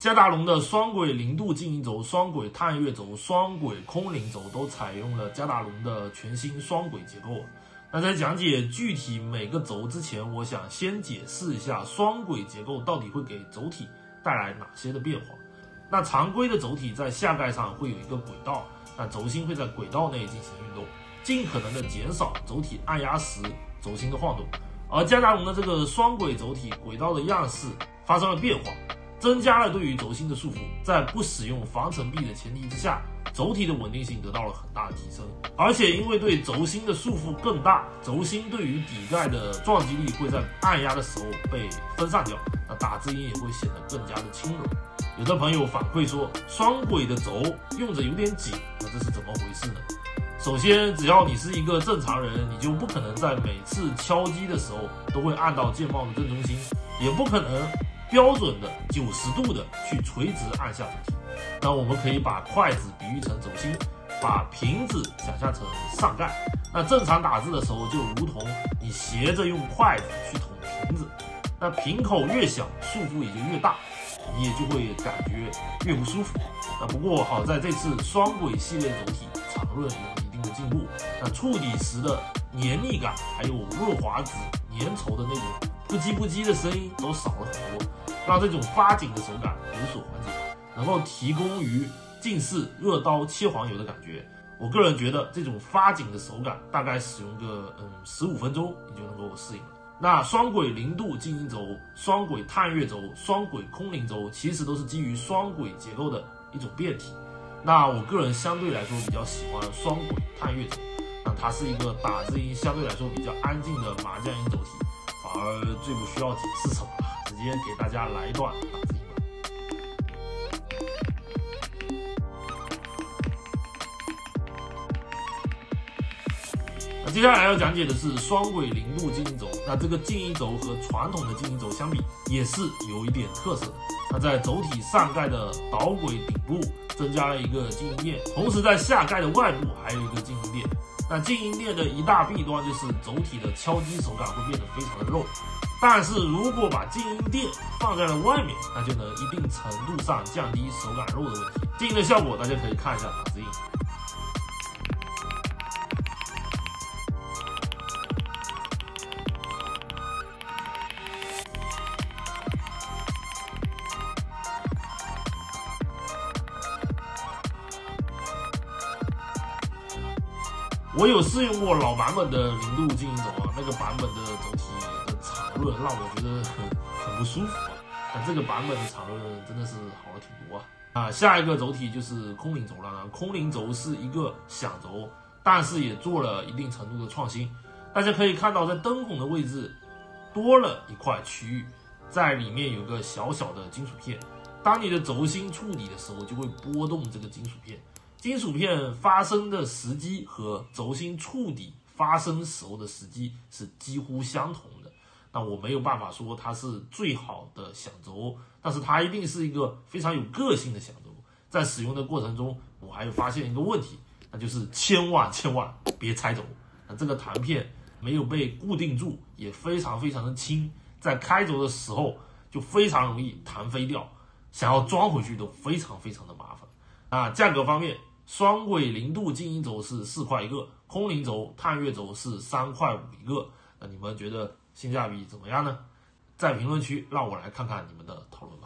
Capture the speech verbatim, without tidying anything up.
嘉达龙的双轨零度静音轴、双轨探月轴、双轨空灵轴都采用了嘉达龙的全新双轨结构。那在讲解具体每个轴之前，我想先解释一下双轨结构到底会给轴体带来哪些的变化。那常规的轴体在下盖上会有一个轨道，那轴心会在轨道内进行运动，尽可能的减少轴体按压时轴心的晃动。而嘉达龙的这个双轨轴体轨道的样式发生了变化，增加了对于轴心的束缚，在不使用防尘壁的前提之下，轴体的稳定性得到了很大的提升。而且因为对轴心的束缚更大，轴心对于底盖的撞击力会在按压的时候被分散掉，那打字音也会显得更加的轻柔。有的朋友反馈说，双轨的轴用着有点紧，那这是怎么回事呢？首先，只要你是一个正常人，你就不可能在每次敲击的时候都会按到键帽的正中心，也不可能标准的九十度的去垂直按下轴体。那我们可以把筷子比喻成轴心，把瓶子想象成上盖。那正常打字的时候，就如同你斜着用筷子去捅瓶子，那瓶口越小，束缚也就越大，你也就会感觉越不舒服。那不过好在这次双轨系列轴体长润有一定的进步，那触底时的黏腻感，还有润滑质粘稠的那种不叽不叽的声音都少了很多，让这种发紧的手感有所缓解，能够提供于近似热刀切黄油的感觉。我个人觉得这种发紧的手感大概使用个嗯十五分钟你就能够适应了。那双轨零度静音轴、双轨探月轴、双轨空灵轴其实都是基于双轨结构的一种变体。那我个人相对来说比较喜欢双轨探月轴，那它是一个打字音相对来说比较安静的麻将音轴体，反而最不需要解释什么了，直接给大家来一段打字音吧。那接下来要讲解的是双轨零度静音轴。那这个静音轴和传统的静音轴相比，也是有一点特色的。那在轴体上盖的导轨顶部增加了一个静音垫，同时在下盖的外部还有一个静音垫。那静音垫的一大弊端就是轴体的敲击手感会变得非常的肉，但是如果把静音垫放在了外面，那就能一定程度上降低手感肉的问题。静音的效果大家可以看一下打字音。我有试用过老版本的零度静音轴啊，那个版本的轴体的长润让我觉得很很不舒服啊。但这个版本的长润真的是好了挺多啊。啊，下一个轴体就是空灵轴了呢。空灵轴是一个响轴，但是也做了一定程度的创新。大家可以看到，在灯孔的位置多了一块区域，在里面有个小小的金属片。当你的轴心触底的时候，就会拨动这个金属片。金属片发生的时机和轴心触底发生时候的时机是几乎相同的。那我没有办法说它是最好的响轴，但是它一定是一个非常有个性的响轴。在使用的过程中，我还发现一个问题，那就是千万千万别拆轴。那这个弹片没有被固定住，也非常非常的轻，在开轴的时候就非常容易弹飞掉，想要装回去都非常非常的麻烦。啊，价格方面，双轨零度静音轴是四块一个，空灵轴、探月轴是三块五一个。那你们觉得性价比怎么样呢？在评论区让我来看看你们的讨论吧。